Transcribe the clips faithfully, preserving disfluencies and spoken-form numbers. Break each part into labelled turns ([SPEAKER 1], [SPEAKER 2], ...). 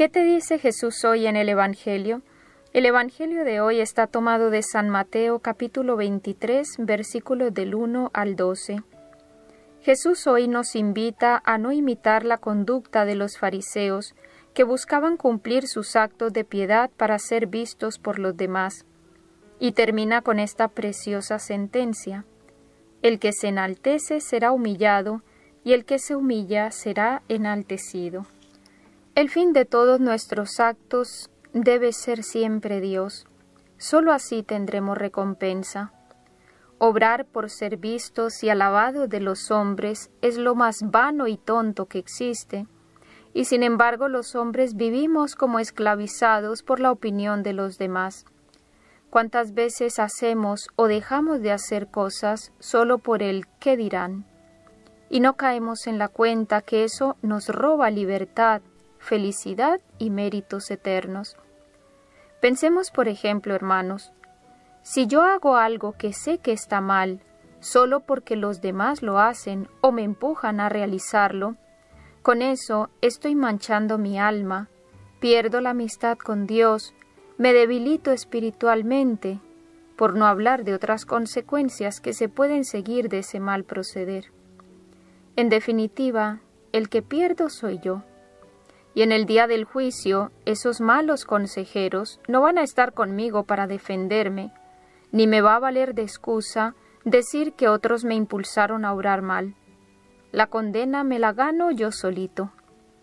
[SPEAKER 1] ¿Qué te dice Jesús hoy en el Evangelio? El Evangelio de hoy está tomado de San Mateo capítulo veintitrés, versículos del uno al doce. Jesús hoy nos invita a no imitar la conducta de los fariseos, que buscaban cumplir sus actos de piedad para ser vistos por los demás. Y termina con esta preciosa sentencia: el que se enaltece será humillado, y el que se humilla será enaltecido. El fin de todos nuestros actos debe ser siempre Dios. Sólo así tendremos recompensa. Obrar por ser vistos y alabados de los hombres es lo más vano y tonto que existe, y sin embargo los hombres vivimos como esclavizados por la opinión de los demás. ¿Cuántas veces hacemos o dejamos de hacer cosas solo por el qué dirán? Y no caemos en la cuenta que eso nos roba libertad, felicidad y méritos eternos. Pensemos, por ejemplo, hermanos, si yo hago algo que sé que está mal, solo porque los demás lo hacen o me empujan a realizarlo, con eso estoy manchando mi alma, pierdo la amistad con Dios, me debilito espiritualmente, por no hablar de otras consecuencias que se pueden seguir de ese mal proceder. En definitiva, el que pierdo soy yo. Y en el día del juicio, esos malos consejeros no van a estar conmigo para defenderme, ni me va a valer de excusa decir que otros me impulsaron a obrar mal. La condena me la gano yo solito.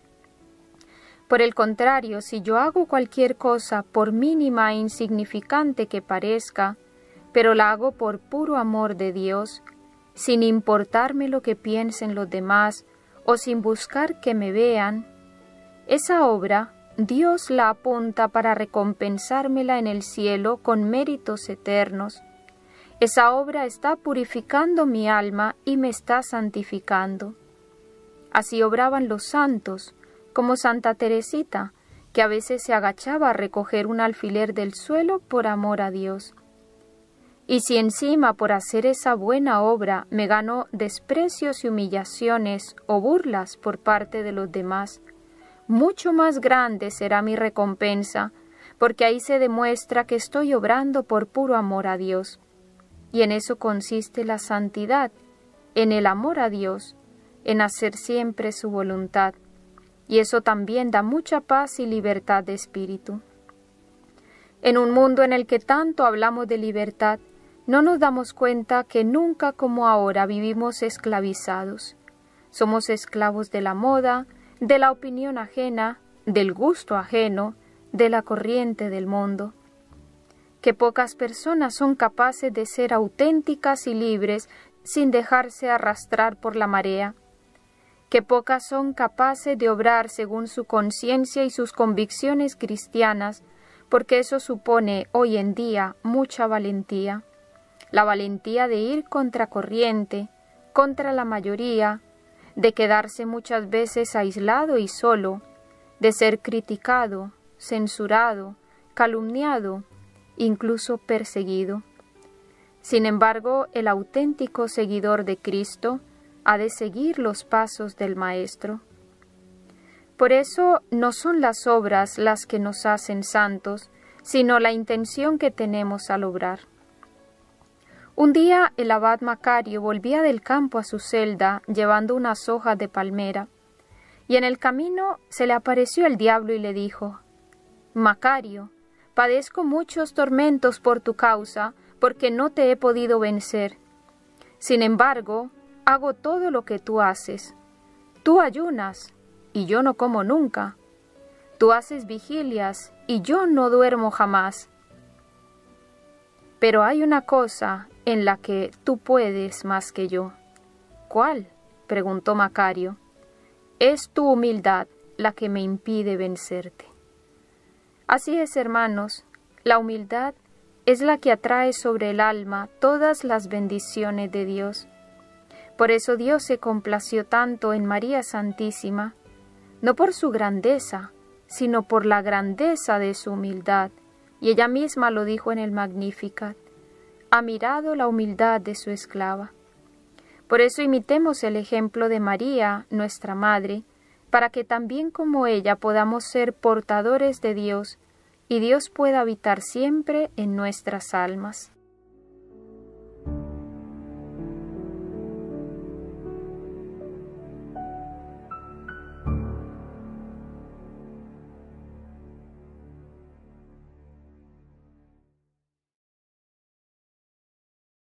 [SPEAKER 1] Por el contrario, si yo hago cualquier cosa, por mínima e insignificante que parezca, pero la hago por puro amor de Dios, sin importarme lo que piensen los demás o sin buscar que me vean, esa obra Dios la apunta para recompensármela en el cielo con méritos eternos. Esa obra está purificando mi alma y me está santificando. Así obraban los santos, como Santa Teresita, que a veces se agachaba a recoger un alfiler del suelo por amor a Dios. Y si encima por hacer esa buena obra me gano desprecios y humillaciones o burlas por parte de los demás, mucho más grande será mi recompensa, porque ahí se demuestra que estoy obrando por puro amor a Dios. Y en eso consiste la santidad, en el amor a Dios, en hacer siempre su voluntad. Y eso también da mucha paz y libertad de espíritu. En un mundo en el que tanto hablamos de libertad, no nos damos cuenta que nunca como ahora vivimos esclavizados. Somos esclavos de la moda, de la opinión ajena, del gusto ajeno, de la corriente del mundo. Que pocas personas son capaces de ser auténticas y libres sin dejarse arrastrar por la marea. Que pocas son capaces de obrar según su conciencia y sus convicciones cristianas, porque eso supone hoy en día mucha valentía. La valentía de ir contra corriente, contra la mayoría, de quedarse muchas veces aislado y solo, de ser criticado, censurado, calumniado, incluso perseguido. Sin embargo, el auténtico seguidor de Cristo ha de seguir los pasos del Maestro. Por eso no son las obras las que nos hacen santos, sino la intención que tenemos al obrar. Un día el abad Macario volvía del campo a su celda llevando unas hojas de palmera, y en el camino se le apareció el diablo y le dijo: «Macario, padezco muchos tormentos por tu causa, porque no te he podido vencer. Sin embargo, hago todo lo que tú haces. Tú ayunas, y yo no como nunca. Tú haces vigilias, y yo no duermo jamás. Pero hay una cosa en la que tú puedes más que yo». «¿Cuál?», preguntó Macario. «Es tu humildad la que me impide vencerte». Así es, hermanos, la humildad es la que atrae sobre el alma todas las bendiciones de Dios. Por eso Dios se complació tanto en María Santísima, no por su grandeza, sino por la grandeza de su humildad, y ella misma lo dijo en el Magnificat: «Ha mirado la humildad de su esclava». Por eso imitemos el ejemplo de María, nuestra Madre, para que también como ella podamos ser portadores de Dios y Dios pueda habitar siempre en nuestras almas.